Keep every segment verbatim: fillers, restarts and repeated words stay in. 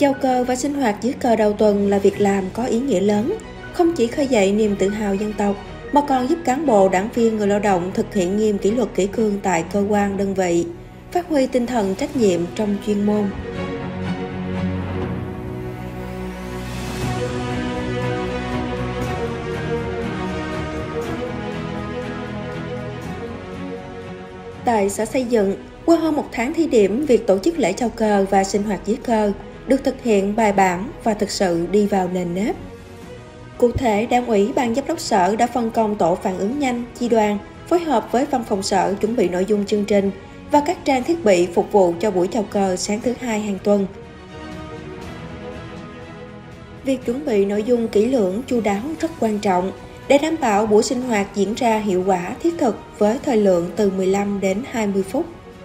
chào cờ và sinh hoạt dưới cờ đầu tuần là việc làm có ý nghĩa lớn, không chỉ khơi dậy niềm tự hào dân tộc, mà còn giúp cán bộ, đảng viên, người lao động thực hiện nghiêm kỷ luật kỷ cương tại cơ quan đơn vị, phát huy tinh thần trách nhiệm trong chuyên môn. Tại Sở Xây dựng, qua hơn một tháng thí điểm, việc tổ chức lễ chào cờ và sinh hoạt dưới cờ được thực hiện bài bản và thực sự đi vào nền nếp. Cụ thể, Đảng ủy, Ban giám đốc Sở đã phân công tổ phản ứng nhanh, chi đoàn, phối hợp với văn phòng Sở chuẩn bị nội dung chương trình và các trang thiết bị phục vụ cho buổi chào cờ sáng thứ hai hàng tuần. Việc chuẩn bị nội dung kỹ lưỡng, chu đáo rất quan trọng để đảm bảo buổi sinh hoạt diễn ra hiệu quả, thiết thực với thời lượng từ mười lăm đến hai mươi phút.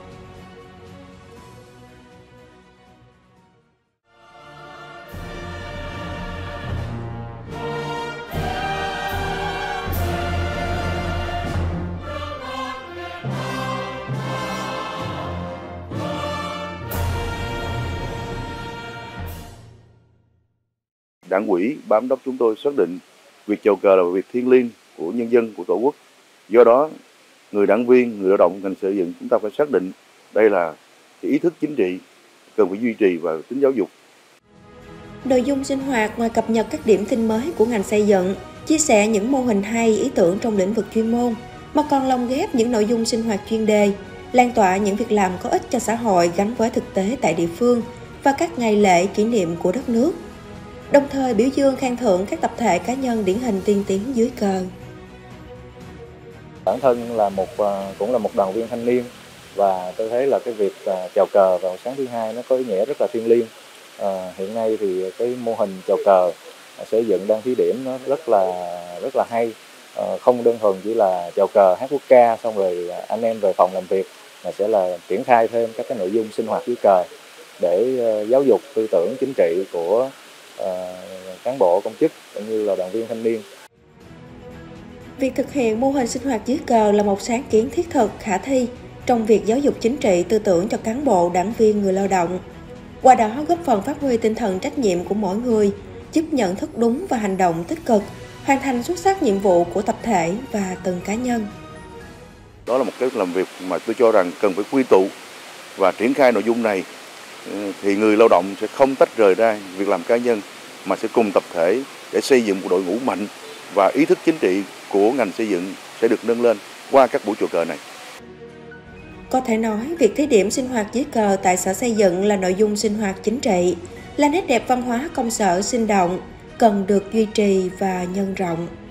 Đảng ủy, Ban giám đốc chúng tôi xác định việc chào cờ là việc thiêng liêng của nhân dân, của Tổ quốc. Do đó, người đảng viên, người lao động ngành xây dựng chúng ta phải xác định đây là cái ý thức chính trị cần phải duy trì và tính giáo dục. Nội dung sinh hoạt ngoài cập nhật các điểm tin mới của ngành xây dựng, chia sẻ những mô hình hay, ý tưởng trong lĩnh vực chuyên môn, mà còn lồng ghép những nội dung sinh hoạt chuyên đề, lan tỏa những việc làm có ích cho xã hội gắn với thực tế tại địa phương và các ngày lễ kỷ niệm của đất nước. Đồng thời biểu dương khen thưởng các tập thể cá nhân điển hình tiên tiến dưới cờ. Bản thân là một cũng là một đoàn viên thanh niên và tôi thấy là cái việc chào cờ vào sáng thứ hai nó có ý nghĩa rất là thiêng liêng. À, hiện nay thì cái mô hình chào cờ xây dựng đang thí điểm nó rất là rất là hay, à, không đơn thuần chỉ là chào cờ hát quốc ca xong rồi anh em về phòng làm việc, mà sẽ là triển khai thêm các cái nội dung sinh hoạt dưới cờ để uh, giáo dục tư tưởng chính trị của uh, cán bộ công chức cũng như là đoàn viên thanh niên. Việc thực hiện mô hình sinh hoạt dưới cờ là một sáng kiến thiết thực, khả thi trong việc giáo dục chính trị tư tưởng cho cán bộ, đảng viên, người lao động. Qua đó góp phần phát huy tinh thần trách nhiệm của mỗi người, giúp nhận thức đúng và hành động tích cực, hoàn thành xuất sắc nhiệm vụ của tập thể và từng cá nhân. Đó là một cái làm việc mà tôi cho rằng cần phải quy tụ và triển khai nội dung này, thì người lao động sẽ không tách rời ra việc làm cá nhân mà sẽ cùng tập thể để xây dựng một đội ngũ mạnh, và ý thức chính trị của ngành xây dựng sẽ được nâng lên qua các buổi chào cờ này. Có thể nói, việc thí điểm sinh hoạt dưới cờ tại Sở Xây dựng là nội dung sinh hoạt chính trị, là nét đẹp văn hóa công sở sinh động, cần được duy trì và nhân rộng.